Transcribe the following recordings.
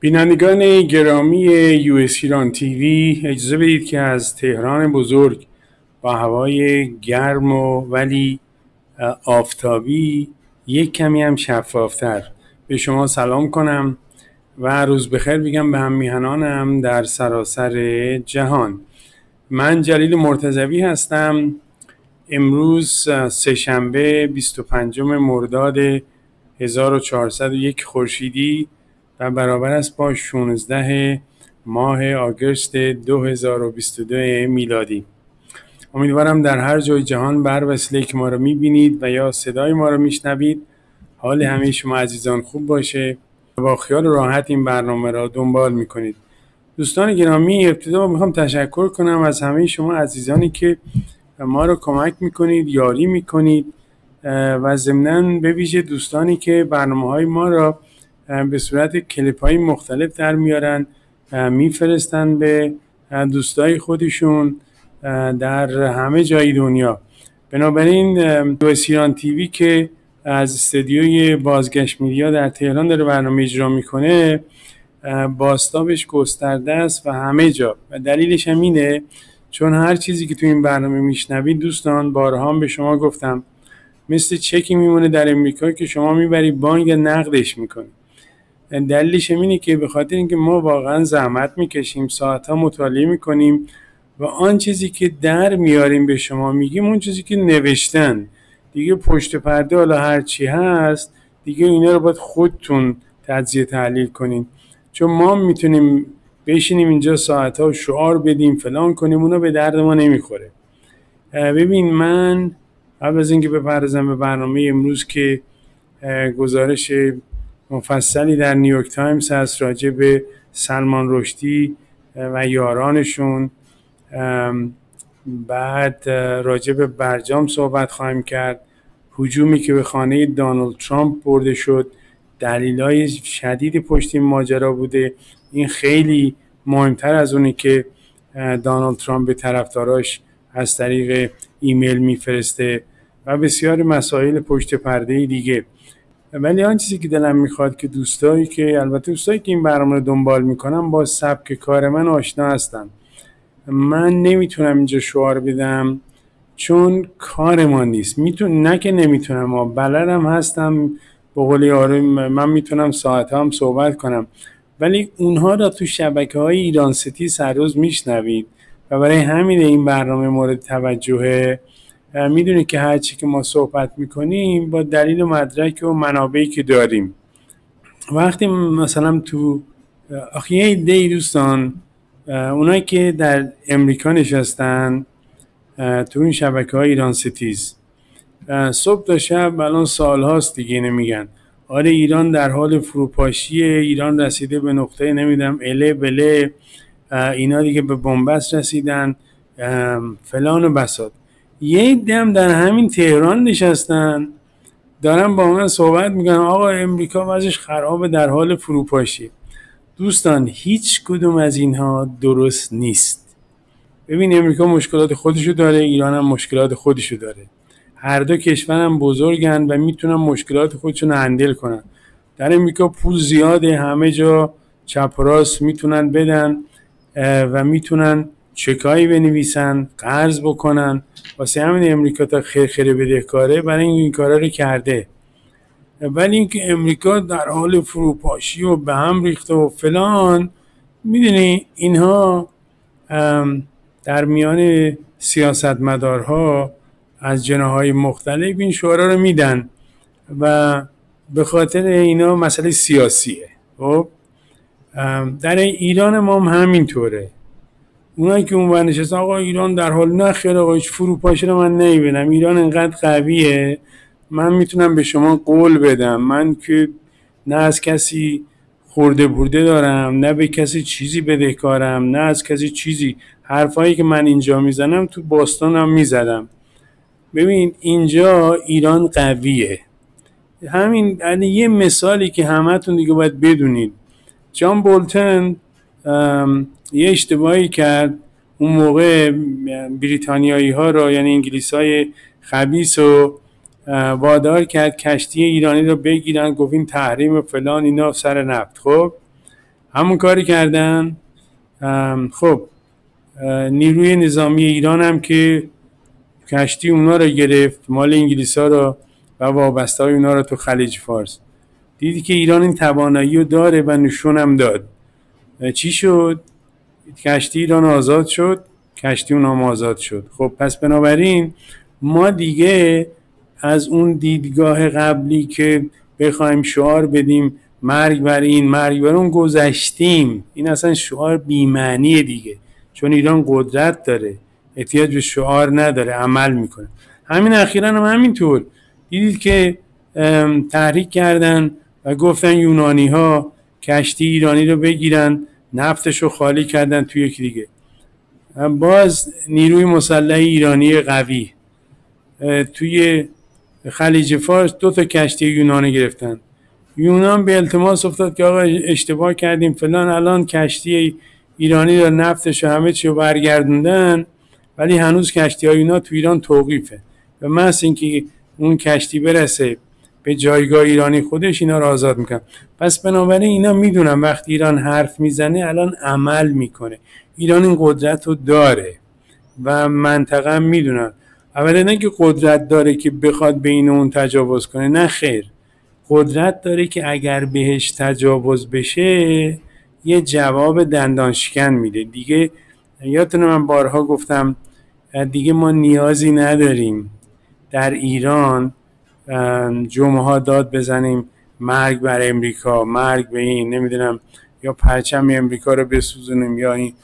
بینندگان گرامی یو اس ایران تیوی، اجازه بدید که از تهران بزرگ با هوای گرم ولی آفتابی یک کمی هم شفافتر به شما سلام کنم و روز بخیر بگم به هم میهنانم در سراسر جهان. من جلیل مرتضوی هستم. امروز سه‌شنبه 25 مرداد 1401 خورشیدی و برابر است با 16 ماه آگوست 2022 میلادی. امیدوارم در هر جای جهان بر وسیله که ما رو میبینید و یا صدای ما رو میشنوید حال همه شما عزیزان خوب باشه و با خیال راحت این برنامه را دنبال میکنید. دوستان گرامی، ابتدا میخوام تشکر کنم از همه شما عزیزانی که ما رو کمک میکنید، یاری میکنید و ضمناً به ویژه دوستانی که برنامه‌های ما را به صورت کلیپ‌های مختلف در میارن میفرستن به دوستای خودشون در همه جای دنیا. بنابراین یو اس ایران تیوی که از استودیوی بازگشت میدیا در تهران داره برنامه اجرا میکنه، بازتابش گسترده است و همه جا، و دلیلش هم اینه چون هر چیزی که تو این برنامه میشنوید دوستان، بارها هم به شما گفتم، مثل چکی میمونه در امریکا که شما میبری بانک نقدش میکنی. دلیلش اینه که به خاطر اینکه ما واقعا زحمت میکشیم، ساعتها مطالعه میکنیم و آن چیزی که در میاریم به شما میگیم اون چیزی که نوشتن دیگه پشت پرده، حالا هر چی هست دیگه اینا رو باید خودتون تجزیه تحلیل کنین، چون ما میتونیم بشینیم اینجا ساعتها شعار بدیم فلان کنیم، اونا به درد ما نمیخوره. ببین، من قبل از اینکه بپردازم به برنامه امروز که گزارش مفصلی در نیویورک تایمز هست راجع به سلمان رشدی و یارانشون، بعد راجع به برجام صحبت خواهیم کرد، هجومی که به خانه دونالد ترامپ برده شد، دلایل شدید پشت این ماجرا بوده. این خیلی مهمتر از اونی که دونالد ترامپ به طرفداراش از طریق ایمیل میفرسته و بسیار مسائل پشت پرده دیگه. ولی آن چیزی که دلم میخواد که دوستایی که این برنامه رو دنبال میکنن با سبک کار من آشنا هستن. من نمیتونم اینجا شعار بدم چون کار ما نیست. نه که نمیتونم، بلدم هستم، به قول یارو من میتونم ساعت هم صحبت کنم، ولی اونها را تو شبکه‌های ایران سیتی هر روز میشنوید و برای همین این برنامه مورد توجهه. میدونید که هر چی که ما صحبت میکنیم با دلیل و مدرک و منابعی که داریم. وقتی مثلا تو یه عده دوستان، اونایی که در امریکا نشستن تو این شبکه‌های ایران سیتیز، صبح تا شب الان سالهاست دیگه نمیگن آره ایران در حال فروپاشیه، ایران رسیده به نقطه نمیدونم اله بله، اینا دیگه به بنبست رسیدن، فلان و بساط. یه دم در همین تهران نشستن دارن با من صحبت میکنن آقا امریکا وضعش خرابه، در حال فروپاشی. دوستان، هیچ کدوم از اینها درست نیست. ببین، امریکا مشکلات خودشو داره، ایران هم مشکلات خودشو داره. هر دو کشور هم بزرگن و میتونن مشکلات خودشون هندل کنن. در امریکا پول زیاده، همه جا چپ و راست میتونن بدن و میتونن چکایی بنویسن، قرض بکنن. واسه همین امریکا تا خیر بدهکاره برای این کارا رو کرده. ولی اینکه امریکا در حال فروپاشی و به هم ریخته و فلان، میدونی اینها در میان سیاستمدارها از جناح‌های مختلف این شعارا رو میدن و به خاطر اینا مسئله سیاسیه. خب در ایران ما هم همینطوره. اونایی که اونور نشستن آقا ایران در حال نخیر، آقا هیچ فروپاشی رو من نمیبینم، ایران انقدر قویه، من میتونم به شما قول بدم، من که نه از کسی خورده برده دارم، نه به کسی چیزی بدهکارم، نه از کسی چیزی. حرفایی که من اینجا میزنم تو باستان هم میزدم. ببین اینجا ایران قویه. همین یه مثالی که همتون دیگه باید بدونید. جان بولتن یه اشتباهی کرد اون موقع، بریتانیایی ها رو یعنی انگلیس های خبیث رو وادار کرد کشتی ایرانی رو بگیرن، گفت این تحریم فلان اینا سر نفت. خب همون کاری کردن. خب نیروی نظامی ایران هم که کشتی اونا رو گرفت، مال انگلیس ها رو و وابسته های اونا رو تو خلیج فارس. دیدی که ایران این توانایی رو داره و نشون هم داد. چی شد؟ کشتی ایران آزاد شد، کشتی اونام آزاد شد. خب پس بنابراین ما دیگه از اون دیدگاه قبلی که بخوایم شعار بدیم مرگ بر این مرگ بر اون گذشتیم. این اصلا شعار بی‌معنیه دیگه، چون ایران قدرت داره، احتیاج به شعار نداره، عمل میکنه. همین اخیراً هم همینطور دیدید که تحریک کردن و گفتن یونانی ها کشتی ایرانی رو بگیرن، نفتش رو خالی کردن توی یکی دیگه. باز نیروی مسلح ایرانی قوی توی خلیج فارس 2 تا کشتی یونانی گرفتن. یونان به التماس افتاد که آقا اشتباه کردیم فلان، الان کشتی ایرانی رو نفتش و همه چی رو برگردوندن، ولی هنوز کشتی های اینا تو ایران توقیفه. به محض اینکه اون کشتی برسه به جایگاه ایرانی خودش اینا رو آزاد میکنن. پس بنابراین اینا میدونن وقتی ایران حرف میزنه الان عمل میکنه. ایران این قدرت رو داره و منطقه هم میدونن. اولا نه که قدرت داره که بخواد بین اون تجاوز کنه، نه خیر. قدرت داره که اگر بهش تجاوز بشه یه جواب دندانشکن میده دیگه. یادتونه من بارها گفتم دیگه ما نیازی نداریم در ایران جمعه ها داد بزنیم مرگ بر امریکا، مرگ به این نمیدونم، یا پرچم امریکا رو بسوزونیم یا این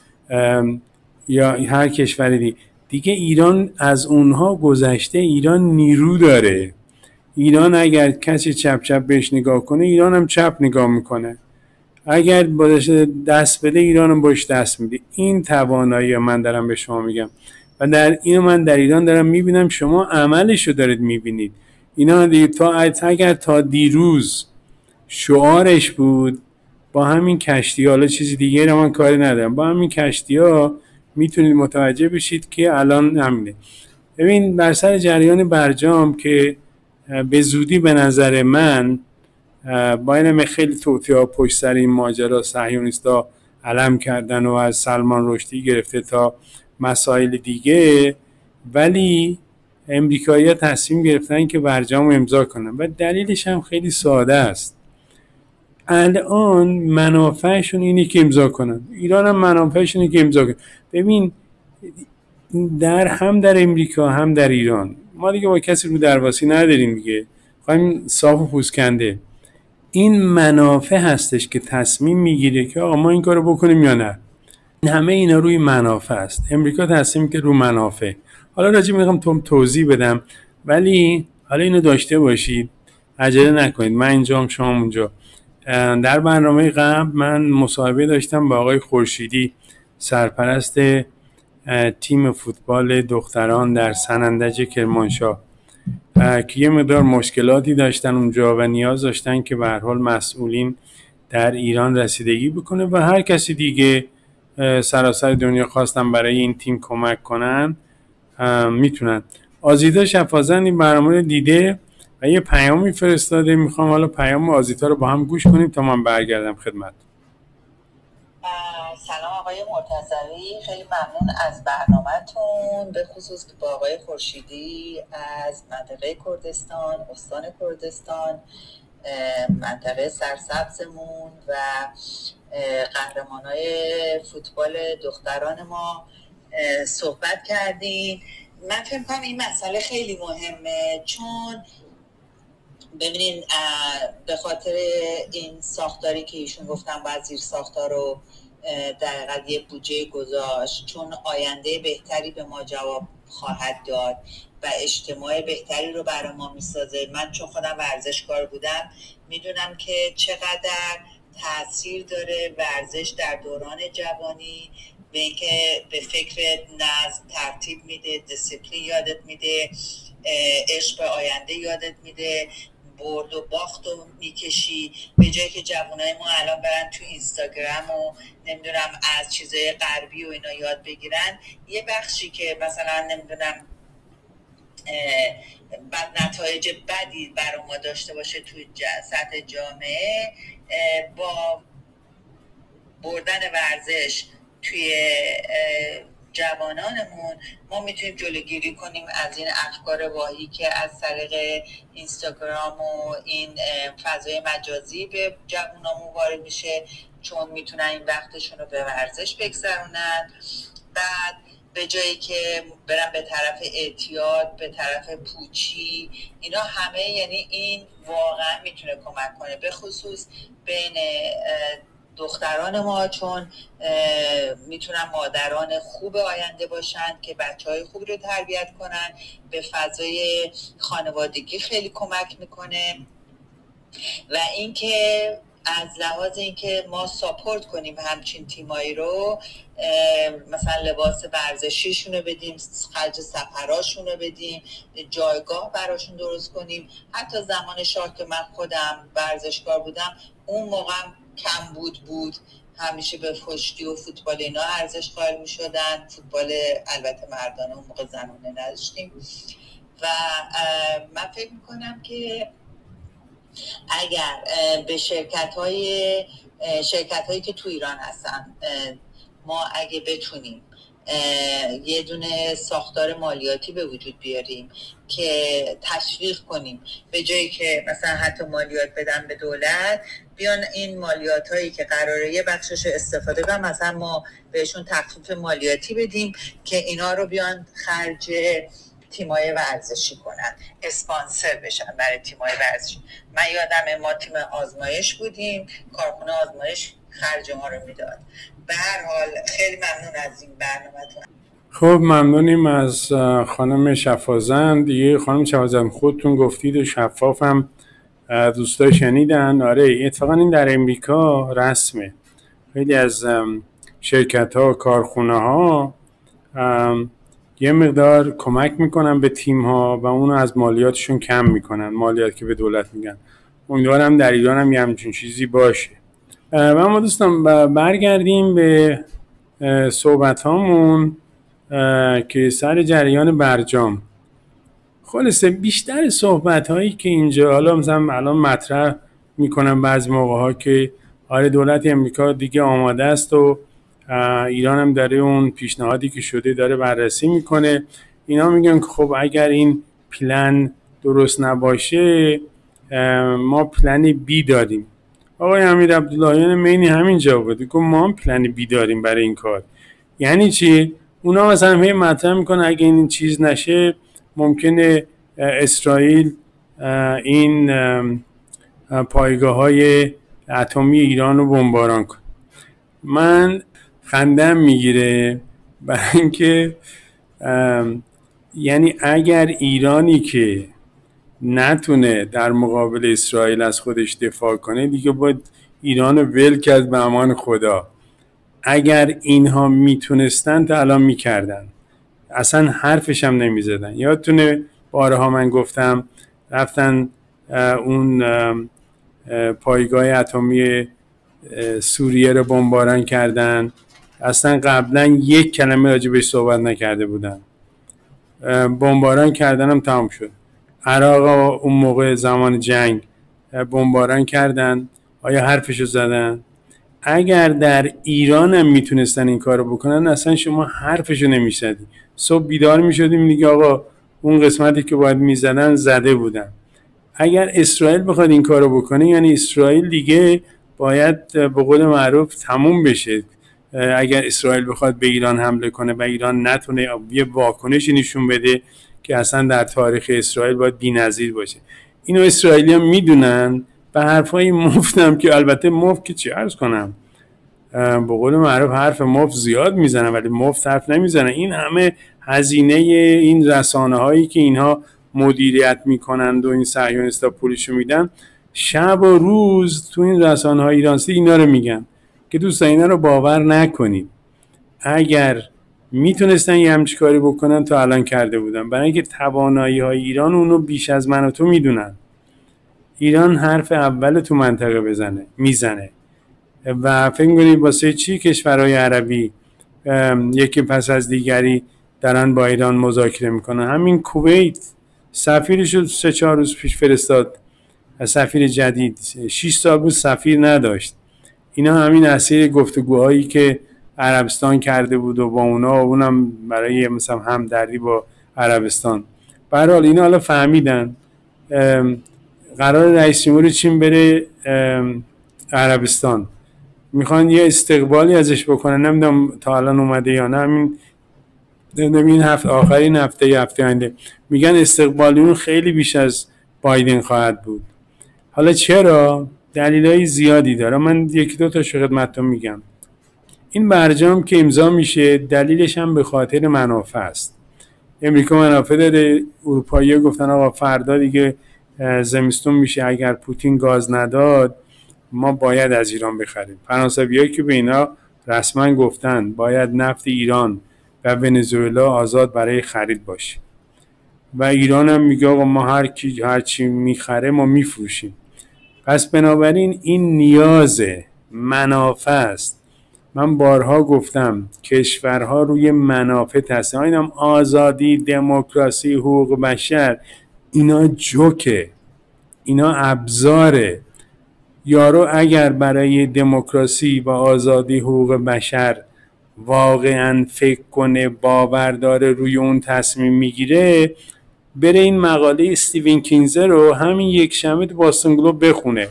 یا هر کشوری دیگه. ایران از اونها گذشته، ایران نیرو داره. ایران اگر کسی چپ چپ بهش نگاه کنه ایران هم چپ نگاه میکنه، اگر بادش دست بده ایران هم باش دست میده. این توانایی من دارم به شما میگم و در اینو من در ایران دارم میبینم، شما عملشو دارید میبینید. اینا اگر تا دیروز شعارش بود با همین کشتی ها، حالا چیزی دیگه رو من کاری ندارم، با همین کشتی ها میتونید متوجه بشید که الان همینه. ببین بر سر جریان برجام که به زودی به نظر من با اینم خیلی توطئه ها پشت سر این ماجرا صهیونیستا علم کردن و از سلمان رشدی گرفته تا مسائل دیگه، ولی امریکایی‌ها تصمیم گرفتن که برجام رو امضا کنن و دلیلش هم خیلی ساده است. الان منافعشون اینه که امضا کنن، ایران هم منافعش اینه که امضا کنن. ببین در امریکا هم در ایران ما دیگه با کسی رو درواسی نداریم دیگه، خواهیم صاف و پوسکنده. این منافع هستش که تصمیم میگیره که آقا ما این کارو بکنیم یا نه. همه اینا روی منافع است. امریکا تصمیم که رو منافع. حالا راجع میخوام توضیح بدم، ولی حالا اینو داشته باشید، عجله نکنید. من اینجام شما اونجا. در برنامه قبل من مصاحبه داشتم با آقای خورشیدی، سرپرست تیم فوتبال دختران در سنندج کرمانشاه، که یه مقدار مشکلاتی داشتن اونجا و نیاز داشتن که به هر حال مسئولین در ایران رسیدگی بکنه و هر کسی دیگه سراسر دنیا خواستن برای این تیم کمک کنن میتونن. آزیتا شفازن این برنامه رو دیده و یه پیامی فرستاده. میخوام حالا پیام آزیتا رو با هم گوش کنیم تا من برگردم خدمت. سلام آقای مرتضوی، خیلی ممنون از برنامه‌تون، به خصوص که با آقای خورشیدی از منطقه کردستان، استان کردستان، منطقه سرسبزمون و قهرمانای فوتبال دختران ما صحبت کردیم. من فکر کنم این مسئله خیلی مهمه، چون ببینین به خاطر این ساختاری که ایشون گفتن باید زیر ساختار رو در حقیقت یه بودجه گذاشت، چون آینده بهتری به ما جواب خواهد داد و اجتماع بهتری رو برای ما میسازه. من چون خودم ورزشکار بودم میدونم که چقدر تاثیر داره ورزش در دوران جوانی، به اینکه به فکر نظم ترتیب میده، دیسیپلین یادت میده، عشق آینده یادت میده، برد و باخت رو میکشی، به جایی که جوانای ما الان برن تو اینستاگرام و نمیدونم از چیزای غربی و اینا یاد بگیرن، یه بخشی که مثلا نمیدونم نتایج بدی برای ما داشته باشه تو سطح جامعه، با بردن ورزش توی جوانانمون ما میتونیم جلوگیری کنیم از این افکار واهی که از طریق اینستاگرام و این فضای مجازی به جوانامون وارد میشه، چون میتونن این وقتشون رو به ورزش بگذرونن. بعد به جایی که برن به طرف اعتیاد، به طرف پوچی، اینا همه، یعنی این واقعا میتونه کمک کنه، به خصوص بین دختران ما، چون میتونن مادران خوب آینده باشن که بچهای خوب رو تربیت کنن. به فضای خانوادگی خیلی کمک میکنه. و اینکه از لحاظ اینکه ما ساپورت کنیم همچین تیمایی رو، مثلا لباس ورزشیشون رو بدیم، خرج سفراشون رو بدیم، جایگاه براشون درست کنیم. حتی زمان شاه که من خودم ورزشکار بودم، اون موقع کم بود، همیشه به پشتی و فوتبال اینا ارزش قائل می شدن. فوتبال البته مردانه، اون موقع زنانه نداشتیم. و من فکر می کنم که اگر به شرکت هایی که تو ایران هستن، ما اگه بتونیم یه دونه ساختار مالیاتی به وجود بیاریم که تشویق کنیم، به جایی که مثلا حتی مالیات بدن به دولت، بیان این مالیات هایی که قراره یه بخشش استفاده کنن، مثلا ما بهشون تخفیف مالیاتی بدیم که اینا رو بیان خرج تیمای ورزشی کنن، اسپانسر بشن برای تیمای ورزشی. من یادم ما تیم آزمایش بودیم، کارخونه آزمایش خرج ما رو میداد. به هر حال خیلی ممنون از این برنامه‌تون. خب ممنونیم از خانم شفازند. دیگه خانم شفازند خودتون گفتید و شفافم دوستا شنیدن. آره اتفاقا این در امریکا رسمه. خیلی از شرکت ها و کارخونه ها یه مقدار کمک میکنن به تیم ها و اونو از مالیاتشون کم میکنن، مالیات که به دولت میگن. امیدوارم در ایران هم یه همچین چیزی باشه. و اما دوستان برگردیم به صحبت هامون که سر جریان برجام. خلاصه بیشتر صحبت هایی که اینجا حالا مثلا الان مطرح میکنم بعضی موقع ها که آره دولت امریکا دیگه آماده است و ایران هم داره اون پیشنهادی که شده داره بررسی میکنه. اینا میگن که خب اگر این پلن درست نباشه ما پلن بی داریم. آقای امیر عبداللهیان مینی همینجا بود گفت ما هم پلن بی داریم برای این کار. یعنی چی؟ اونا مثلا همه مطرح میکنه اگه این چیز نشه ممکنه اسرائیل این پایگاه های اتمی ایران رو بمباران کنه. من خندم میگیره برای اینکه یعنی اگر ایرانی که نتونه در مقابل اسرائیل از خودش دفاع کنه دیگه باید ایران رو ول کرد به امان خدا. اگر اینها میتونستن تا الان میکردن، اصلا حرفش هم نمیزدن. یادتونه بارها من گفتم رفتن اون پایگاه اتمی سوریه رو بمباران کردن، اصلا قبلا یک کلمه راجع بهش صحبت نکرده بودن، بمباران کردن هم تمام شد. عراق اون موقع زمان جنگ بمباران کردن، آیا حرفشو زدن؟ اگر در ایران هم میتونستن این کارو بکنن اصلا شما حرفشو نمیزدی. صبح بیدار میشدیم دیگه آقا اون قسمتی که باید میزدن زده بودن. اگر اسرائیل بخواد این کارو بکنه یعنی اسرائیل دیگه باید به قول معروف تموم بشه. اگر اسرائیل بخواد به ایران حمله کنه و ایران نتونه یه واکنشی نشون بده که اصلا در تاریخ اسرائیل باید بی‌نظیر باشه. اینو اسرائیلی‌ها میدونن. به حرفای مفتم که البته مفت که چی عرض کنم، به قول معروف حرف مفت زیاد میزنن ولی مفت حرف نمیزنن. این همه هزینه این رسانه هایی که اینها مدیریت میکنند و این صهیونیست‌ها پولشو میدن، شب و روز تو این رسانه های ایرانسی اینا رو میگن که دوستان اینا رو باور نکنید. اگر میتونستن یه همچی کاری بکنن تا الان کرده بودن، برای اینکه توانایی های ایران اونو بیش از من و تو میدونن. ایران حرف اول تو منطقه میزنه و فکر کنید واسه چی کشورهای عربی یکی پس از دیگری دارن با ایران مذاکره میکنن. همین کویت سفیرش رو 3-4 روز پیش فرستاد، سفیر جدید 6 سال بود سفیر نداشت. اینا همین اسیر گفتگوهایی که عربستان کرده بود و با اونم برای مثلا همدردی با عربستان. به هر حال اینا حالا فهمیدن قرار رئیس جمهور چین بره عربستان، میخوان یه استقبالی ازش بکنن، نمیدونم تا الان اومده یا نه. این هفته آخرین هفته آینده میگن استقبالی اون خیلی بیش از بایدن خواهد بود. حالا چرا؟ دلایل زیادی داره، من یکی دو تا خدمتتون میگم. این برجام که امضا میشه دلیلش هم به خاطر منافع است. امریکا منافع داره، اروپایی‌ها گفتن آقا فردا دیگه زمستون میشه، اگر پوتین گاز نداد ما باید از ایران بخریم. فرانسوی‌ها که به اینا رسما گفتن باید نفت ایران و ونزوئلا آزاد برای خرید باشه و ایران هم میگه آقا ما هر چی میخره ما میفروشیم. پس بنابراین این نیاز منافع است. من بارها گفتم کشورها روی منافع تصمیم، اینم آزادی، دموکراسی، حقوق بشر، اینا جوکه، اینا ابزاره. یارو اگر برای دموکراسی و آزادی حقوق بشر واقعا فکر کنه، باور داره، روی اون تصمیم میگیره، بره این مقاله استیون کینزر رو همین یک شنبه تو باستون گلوب بخونه.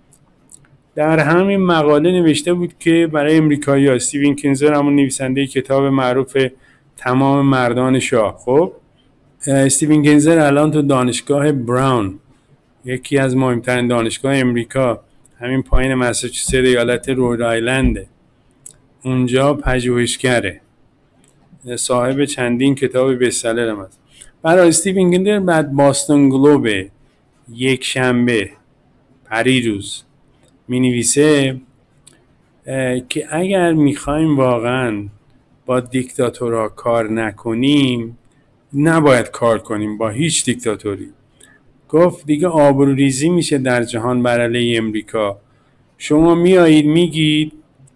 در همین مقاله نوشته بود که برای امریکایی‌ها، استیون کینزر همون نویسنده کتاب معروف تمام مردان شاه، خب استیون کینزر الان تو دانشگاه براون، یکی از مهمترین دانشگاه امریکا، همین پایین مساچوست ایالت رود آیلند، اونجا پژوهشگره، صاحب چندین کتاب بستسلر هم هست. برای استیون کینزر بعد باستون گلوب یک شنبه پریروز می نویسه که اگر میخوایم واقعا با دیکتاتورها کار نکنیم، نباید کار کنیم با هیچ دیکتاتوری. گفت دیگه آبروریزی میشه در جهان بر علیه امریکا. شما میایید میگید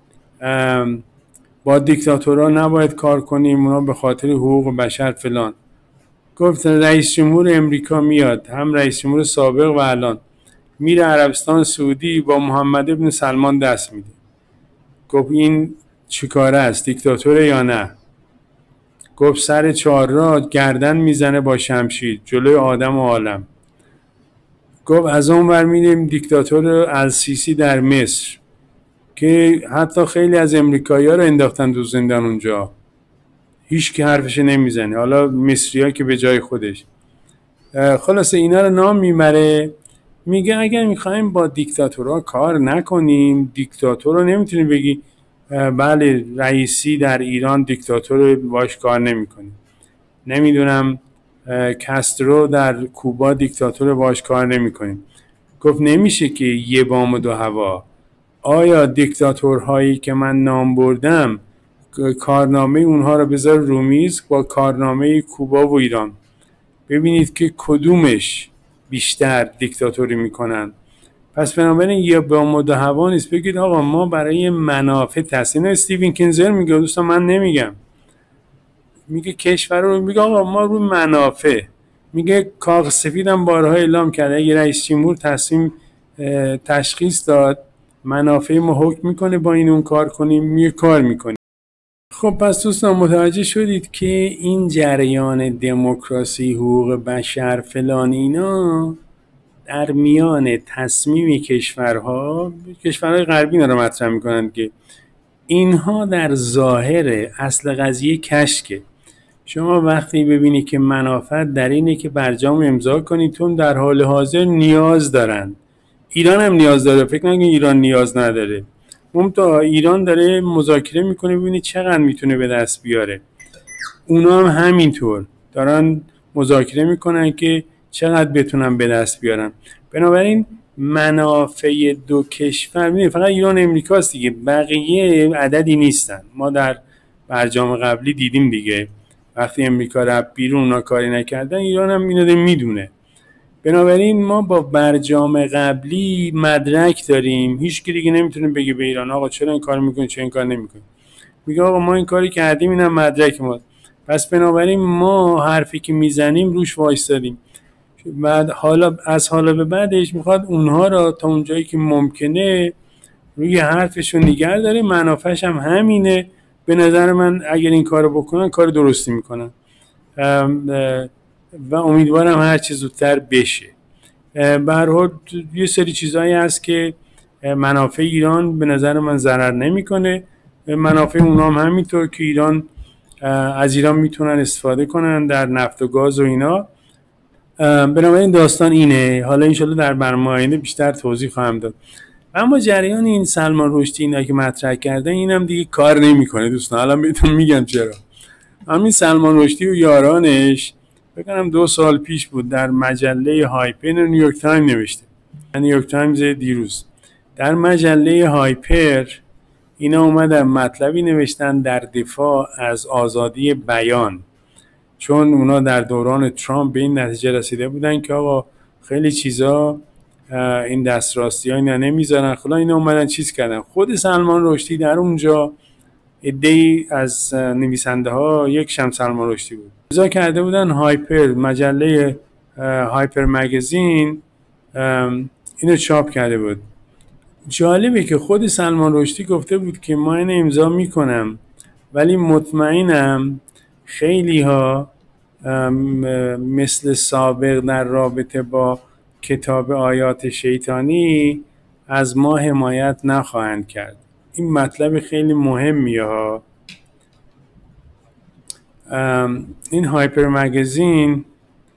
با دیکتاتورها نباید کار کنیم، اونا به خاطر حقوق بشر فلان. گفت رئیس جمهور امریکا میاد، هم رئیس جمهور سابق و الان، میره عربستان سعودی با محمد ابن سلمان دست میده. گفت این چیکاره است، دیکتاتوره یا نه؟ گفت سر چهارراه گردن میزنه با شمشیر جلوی آدم و عالم. گفت از اون ور میریم دیکتاتور السیسی در مصر که حتی خیلی از امریکایی‌ها رو انداختن تو زندان اونجا، هیچ کی حرفش نمیزنه، حالا مصری‌ها که به جای خودش. خلاصه اینا رو نام میبره، میگه اگر میخوایم با دیکتاتورها کار نکنیم، دیکتاتور رو نمیتونی بگی بله رئیسی در ایران دیکتاتور باش کار نمیکنیم، نمیدونم کاسترو در کوبا دیکتاتور باش کار نمیکنیم. گفت نمیشه که یه بام و دو هوا. آیا دیکتاتورهایی که من نام بردم کارنامه اونها رو بذار رو میز با کارنامه کوبا و ایران، ببینید که کدومش بیشتر دیکتاتوری میکنن. پس بنابراین یه بام و دو هوا نیست. بگید آقا ما برای منافع تصمیم. استیون کینزر میگه، دوستان من نمیگم، میگه کشور رو، میگه آقا ما رو منافع، میگه کاغ سفیدم بارها اعلام کرده اگه رئیس جمهور تشخیص داد منافع ما حکم میکنه با این اون کار کنیم، میگه کار میکنیم. خب پس دوستان متوجه شدید که این جریان دموکراسی، حقوق بشر فلان اینا در میان تصمیم کشورهای غربی رو مطرح میکنند که اینها در ظاهر اصل قضیه کشکه. شما وقتی ببینی که منافع در اینه که برجام امضا کنید، تون در حال حاضر نیاز دارن، ایران هم نیاز داره، فکر نکنید ایران نیاز نداره، ممتا ایران داره مذاکره میکنه ببینید چقدر میتونه به دست بیاره، اونا هم همینطور دارن مذاکره میکنن که چقدر بتونن به دست بیارن. بنابراین منافع دو کشور، ببینید فقط ایران و امریکاست دیگه، بقیه عددی نیستن. ما در برجام قبلی دیدیم دیگه، وقتی امریکا رفت بیرون اونا کاری نکردن، ایران هم اینو میدونه. بنابراین ما با برجام قبلی مدرک داریم، هیچ کی دیگه نمیتونه بگه به ایران آقا چرا این کار میکنی چرا این کار نمیکنی. میگه آقا ما این کاری کردیم، اینم مدرک ما. پس بنابراین ما حرفی که میزنیم روش وایسادیم. بعد حالا به بعدش میخواد اونها را تا اونجایی که ممکنه روی حرفشون نگه داره، منافعش هم همینه. به نظر من اگر این کارو بکنن کار درستی میکنن و امیدوارم هر چه زودتر بشه. به هر حال یه سری چیزایی هست که منافع ایران به نظر من ضرر نمیکنه، منافع اونام همینطور که ایران از ایران میتونن استفاده کنن در نفت و گاز و اینا. بنابراین داستان اینه. حالا انشالله در برنامه آینده بیشتر توضیح خواهم داد. اما جریان این سلمان رشدی اینا که مطرح کرده اینم دیگه کار نمیکنه دوستان. حالا بهتون میگم چرا. همین سلمان رشدی و یارانش بگم 2 سال پیش بود در مجله هایپر نیویورک تایمز نوشته، نیویورک تایمز دیروز، در مجله هایپر اینا اومدن مطلبی نوشتن در دفاع از آزادی بیان، چون اونا در دوران ترامپ به این نتیجه رسیده بودن که آقا خیلی چیزا این دستراستی ها اینا نمیذارن. خلا اینا اومدن چیز کردن. خود سلمان رشدی در اونجا عده‌ای از نویسنده ها، یکشم سلمان رشدی بود، امضا کرده بودن هایپر، مجله هایپر مگزین اینو چاپ کرده بود. جالبه که خود سلمان رشدی گفته بود که ما اینو امضا میکنم ولی مطمئنم خیلی ها مثل سابق در رابطه با کتاب آیات شیطانی از ما حمایت نخواهند کرد. این مطلب خیلی مهمیه ها. این هایپر مگزین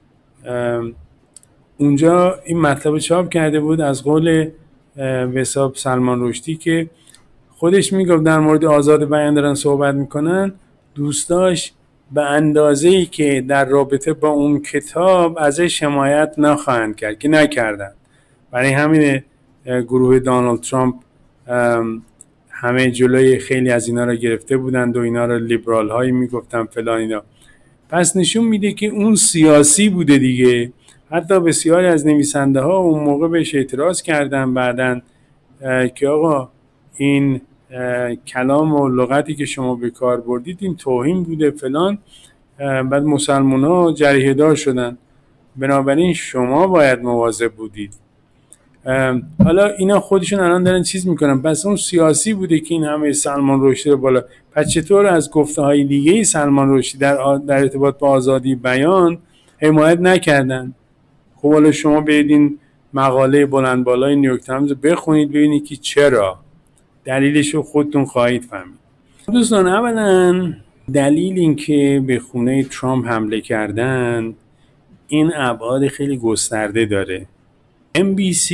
اونجا این مطلب چاپ کرده بود از قول به حساب سلمان رشدی که خودش میگفت در مورد آزاد بیان دارن صحبت میکنن، دوستاش به اندازه‌ای که در رابطه با اون کتاب ازش حمایت نخواهند کرد که نکردن. برای همین گروه دانالد ترامپ همه جلوی خیلی از اینا رو گرفته بودند و اینا رو لیبرال هایی میگفتن فلان اینا. پس نشون میده که اون سیاسی بوده دیگه. حتی بسیاری از نویسنده ها اون موقع بهش اعتراض کردن بعدن که آقا این کلام و لغتی که شما به کار بردید این توهین بوده فلان. بعد مسلمان ها جریحه دار شدن. بنابراین شما باید مواظب بودید. حالا اینا خودشون الان دارن چیز میکنن. پس اون سیاسی بوده که این همه سلمان رشدی رو بالا. پس چطور از گفته های دیگه سلمان رشدی در ارتباط با آزادی بیان حمایت نکردن؟ خب حالا شما برید این مقاله بلند بالای نیویورک تایمز بخونید ببینید که چرا. دلیلش رو خودتون خواهید فهمید. دوستان اولا دلیل این که به خونه ترامپ حمله کردن این ابعاد خیلی گسترده داره. NBC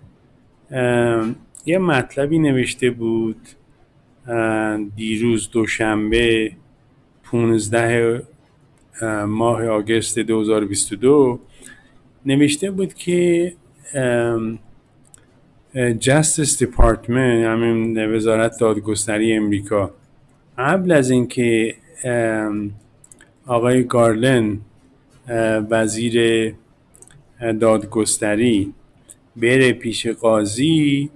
یه مطلبی نوشته بود دیروز دوشنبه 15 ماه آگوست 2022 نوشته بود که Justice Department، همین وزارت دادگستری امریکا، قبل از اینکه آقای گارلند وزیر دادگستری بره پیش قاضی،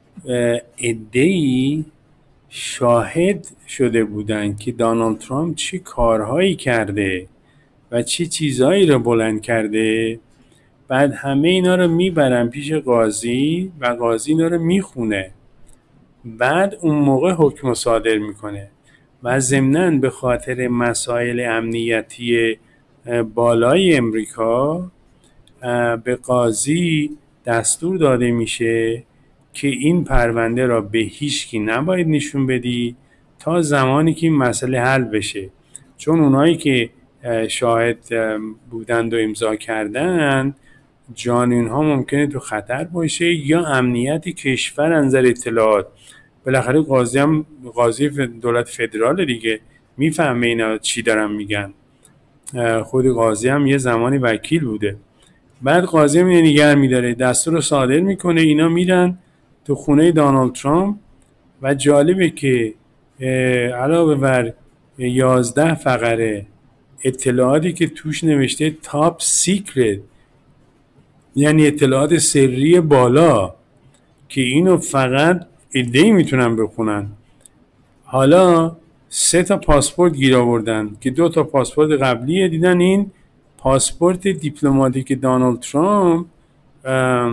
عده‌ای شاهد شده بودن که دونالد ترامپ چه کارهایی کرده و چه چیزهایی رو بلند کرده. بعد همه اینا رو میبرن پیش قاضی و قاضی اینا رو میخونه، بعد اون موقع حکم صادر میکنه و ضمناً به خاطر مسائل امنیتی بالای امریکا به قاضی دستور داده میشه که این پرونده را به هیچکی نباید نشون بدی تا زمانی که این مسئله حل بشه، چون اونایی که شاهد بودند و امضا کردن جان اینها ممکنه تو خطر باشه یا امنیت کشور از نظر اطلاعات. بالاخره قاضی دولت فدرال دیگه، میفهمه اینا چی دارن میگن. خود قاضی هم یه زمانی وکیل بوده. بعد قاضی هم نگه میداره، دستور رو صادر میکنه، اینا میرن تو خونه دونالد ترامپ و جالبه که علاوه بر 11 فقره اطلاعاتی که توش نوشته تاپ سیکرت، یعنی اطلاعات سری بالا که اینو فقط عده‌ای میتونن بخونن. حالا 3 تا پاسپورت گیر آوردن که 2 تا پاسپورت قبلیه، دیدن این پاسپورت دیپلماتیک دونالد ترامپ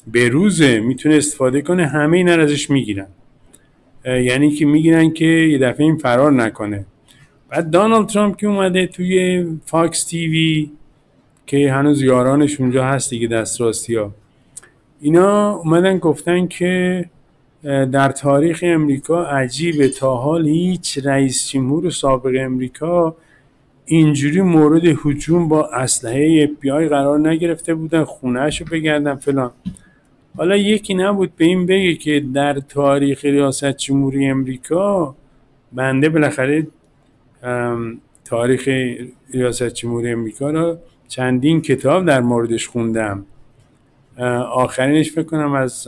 بروزه میتونه استفاده کنه، همه اینا ازش میگیرن. یعنی که میگیرن که یه دفعه این فرار نکنه. بعد دانالد ترامپ که اومده توی فاکس تیوی که هنوز یارانش اونجا هست دیگه، دست راستی ها، اینا اومدن گفتن که در تاریخ امریکا عجیبه، تا حال هیچ رئیس جمهور سابق امریکا اینجوری مورد هجوم با اسلحه FBI قرار نگرفته بودن، خونه‌اشو بگردن فلان. حالا یکی نبود به این بگه که در تاریخ ریاست جمهوری امریکا، بنده بالاخره تاریخ ریاست جمهوری امریکا را چندین کتاب در موردش خوندم، آخرینش فکر کنم از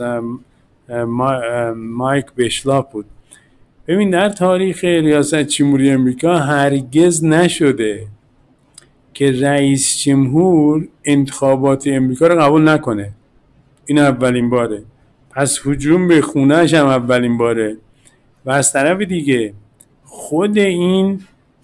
مایک بشلاپ بود. ببین در تاریخ ریاست جمهوری امریکا هرگز نشده که رئیس جمهور انتخابات امریکا رو قبول نکنه. این اولین باره. پس هجوم به خونه‌اش هم اولین باره. و از طرف دیگه خود این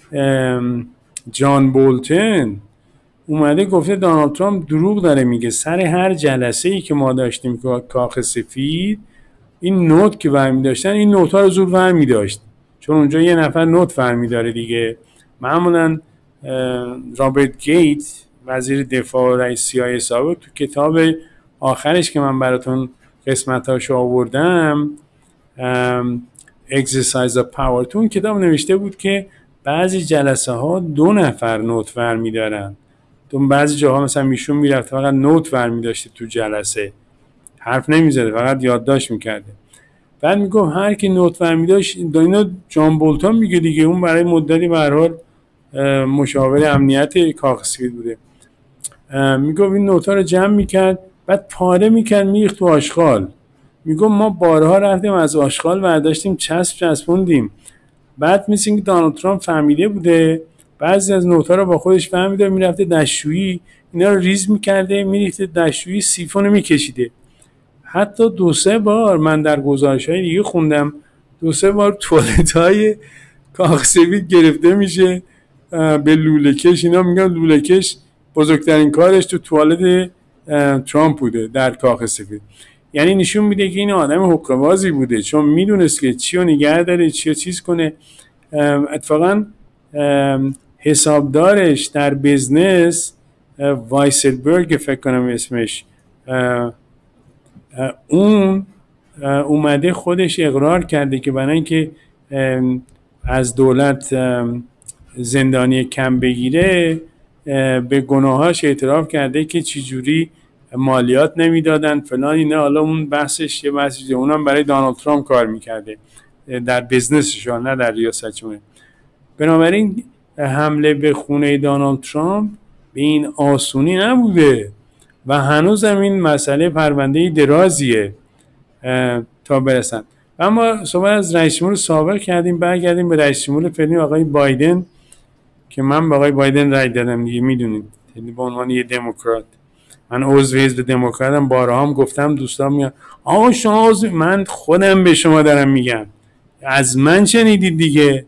جان بولتن اومده گفته دونالد ترامپ دروغ داره میگه. سر هر جلسه‌ای که ما داشتیم که کاخ سفید، این نوت که برمی داشتن، این نوت ها رو زور برمی داشت، چون اونجا یه نفر نوت برمی داره دیگه. معمولا رابرت گیت وزیر دفاع و رئیس CIA سابق تو کتاب آخرش که من براتون قسمتاشو آوردم، Exercise of Power، تو اون کتاب نوشته بود که بعضی جلسه ها 2 نفر نوت برمی دارن. تو بعضی جاها مثلا میشون میرفت فقط نوت برمی داشته تو جلسه، حرف نمیزده، فقط یادداشت میکرده. بعد میگم هر کی نوت برمی داشت، اینا جان بولتون میگه دیگه، اون برای مدتی به هر حال مشاور امنیت کاخ سفید بوده، میگم این نوتا رو جمع میکرد، بعد پاره میکرد میریخت تو آشغال. میگم ما بارها رفتیم از آشغال برداشتیم چسبوندیم. بعد مثل اینکه دونالد ترامپ فهمیده بوده بعضی از نوتا رو با خودش فهمیده، میرفته دستشویی اینا رو ریز میکرده، میریخته دستشویی، سیفون رو میکشیده. حتی 2-3 بار من در گزارش‌های دیگه خوندم 2-3 بار توالت‌های کاخ سفید گرفته میشه به لوله کش. اینا میگن لوله کش بزرگترین کارش تو توالت ترامپ بوده در کاخ سفید. یعنی نشون میده که این آدم حقه‌بازی بوده، چون میدونست که چی رو نگه داره، چی رو چیز کنه. اتفاقا حسابدارش در بیزنس، وایسلبرگ فکر کنم اسمش، اون اومده خودش اقرار کرده که برای اینکه از دولت زندانی کم بگیره به گناهاش اعتراف کرده که چجوری مالیات نمیدادن فلان اینا. حالا اون بحثش یه بحثی، اونم برای دونالد ترامپ کار میکرده در بیزنسش، نه در ریاست جمهوری. بنابراین حمله به خونه دونالد ترامپ به این آسونی نبوده و هنوز هم این مسئله پرونده درازیه تا برسن. اما صحبت از رئیس جمهور سابق کردیم، برگردیم به رئیس جمهور فعلی آقای بایدن که من به آقای بایدن رای دادم دیگه، میدونید به عنوان یه دموکرات. من عضو حزب دموکراتم، بارها هم گفتم، دوستان میگن آقا شما عضو، من خودم به شما دارم میگم، از من شنیدید دیگه.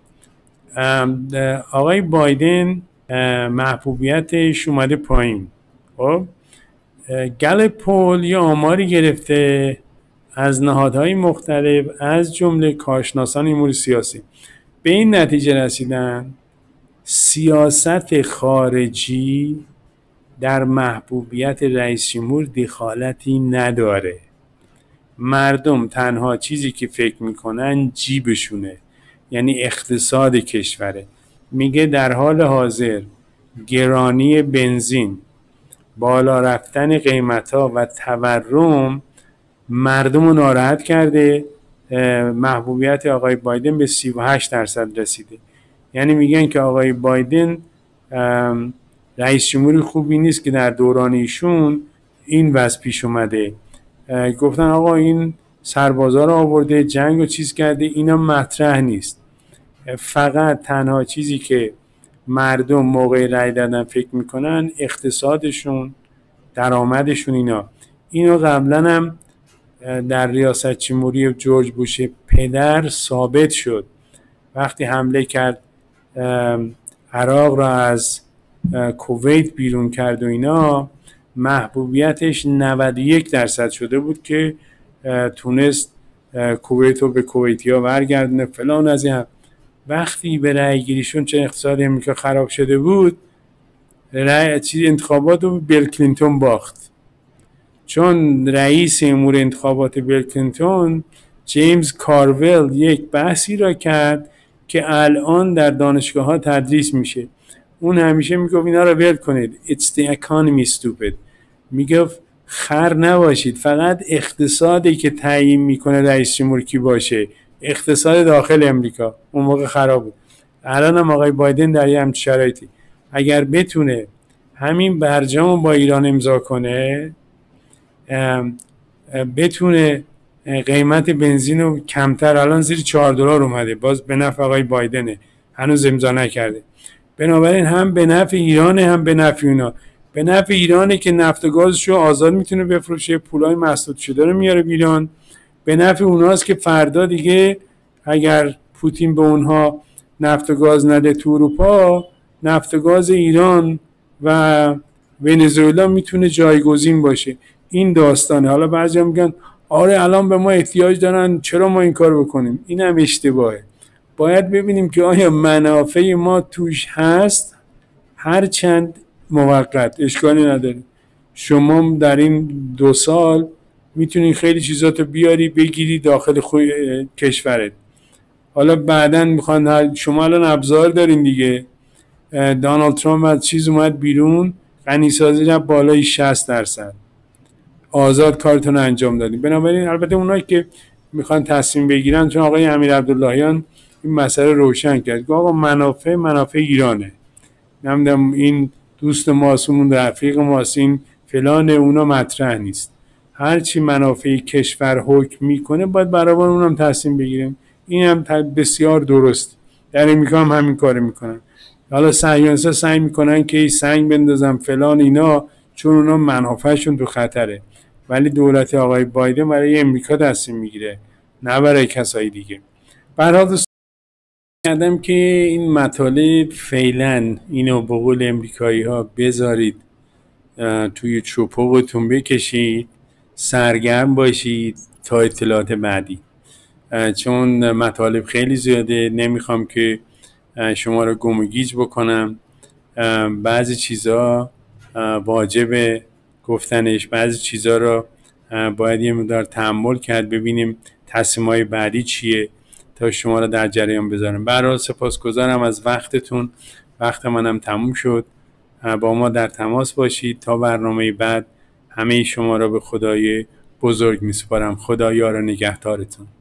آقای بایدن محبوبیتش اومده پایین. خب گالپ پول یه آماری گرفته از نهادهای مختلف از جمله کارشناسان امور سیاسی، به این نتیجه رسیدن سیاست خارجی در محبوبیت رئیس جمهور دخالتی نداره. مردم تنها چیزی که فکر میکنن جیبشونه، یعنی اقتصاد کشوره. میگه در حال حاضر گرانی بنزین، بالا رفتن قیمت‌ها و تورم مردم رو ناراحت کرده. محبوبیت آقای بایدن به 38% رسیده. یعنی میگن که آقای بایدن رئیس جمهوری خوبی نیست که در دوران ایشون این وضع پیش اومده. گفتن آقا این سربازا رو آورده، جنگ رو چیز کرده، اینا مطرح نیست. فقط تنها چیزی که مردم موقع رای دادن فکر میکنن اقتصادشون، درآمدشون. اینو قبلا هم در ریاست جمهوری جورج بوش پدر ثابت شد. وقتی حمله کرد عراق را از کویت بیرون کرد و اینا، محبوبیتش 91% شده بود که تونست کویت رو به کویتی ها برگردونه فلان. از این وقتی به رأی گیریشون چه اقتصاد امریکا خراب شده بود، انتخابات رو بیل کلینتون باخت، چون رئیس امور انتخابات بیل کلینتون جیمز کارول یک بحثی را کرد که الان در دانشگاه ها تدریس میشه. اون همیشه میگفت اینا رو ول کنید، it's the economy stupid. میگفت خر نباشید، فقط اقتصادی که تعیین میکنه رئیس جمهور کی باشه، اقتصاد داخل امریکا. اون موقع خراب بود. الان هم آقای بایدن در یه همچین شرایطی اگر بتونه همین برجام با ایران امضا کنه، بتونه قیمت بنزین رو کمتر، الان زیر $4 اومده، باز به نفع آقای بایدنه، هنوز امضا نکرده. بنابراین هم به نفع ایرانه هم به نفع اونا. به نفع ایرانه که نفت و گازشو آزاد میتونه بفروشه، پولای مسدود شده رو میاره ایران. به نفع اوناست که فردا دیگه اگر پوتین به اونها نفت و گاز نده تو اروپا، نفت و گاز ایران و ونزوئلا میتونه جایگزین باشه. این داستانه. حالا بعضیا میگن آره الان به ما احتیاج دارن، چرا ما این کار بکنیم؟ این هم اشتباهه. باید ببینیم که آیا منافع ما توش هست، هرچند موقت اشکالی نداره. شما در این 2 سال میتونی خیلی چیزاتو بیاری بگیری داخل کشورت. حالا بعدن میخوان، شما الان ابزار دارین دیگه. دانالد ترامپ از چیز اومد بیرون، غنیسازی رفت بالای 60%، آزاد کارتون انجام دادیم. بنابراین البته اونایی که میخوان تصمیم بگیرن، چون آقای امیر عبداللهیان این مسئله روشن کرد که آقا منافع ایرانه، نمیدونم این دوست ماست، اون رفیق ماست، این فلان، اونا مطرح نیست. هرچی منافع کشور حکم میکنه باید برابر اونم تصمیم بگیریم. این هم بسیار درست. در امریکا هم همین کار میکنن. حالا صهیونیست‌ها سعی میکنن که سنگ بندازن فلان اینا، چون اونا منافعشون تو خطره. ولی دولت آقای بایدن برای امریکا تصمیم میگیره، نه برای کسای دیگه. برای دوست کردم که این مطالب فعلا اینو به قول امریکایی ها بذارید توی چوپوقتون بکشید، سرگرم باشید تا اطلاعات بعدی، چون مطالب خیلی زیاده. نمیخوام که شما رو گم و گیج بکنم. بعضی چیزا واجب گفتنش، بعضی چیزا رو باید یه مقدار تأمل کرد، ببینیم تصمیم‌های بعدی چیه تا شما رو در جریان بذارم. برای سپاسگزارم از وقتتون. وقت منم تموم شد. با ما در تماس باشید تا برنامه بعد. همه شما را به خدای بزرگ میسپارم. خدا یار و نگهدارتون.